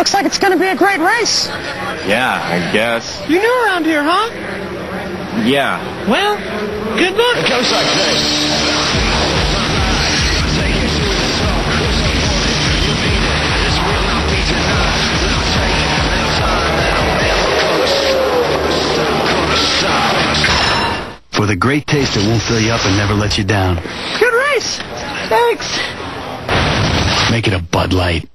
Looks like it's going to be a great race. Yeah, I guess. You're new around here, huh? Yeah. Well, good luck. It goes like this. For the great taste that won't fill you up and never let you down. Good race. Thanks. Make it a Bud Light.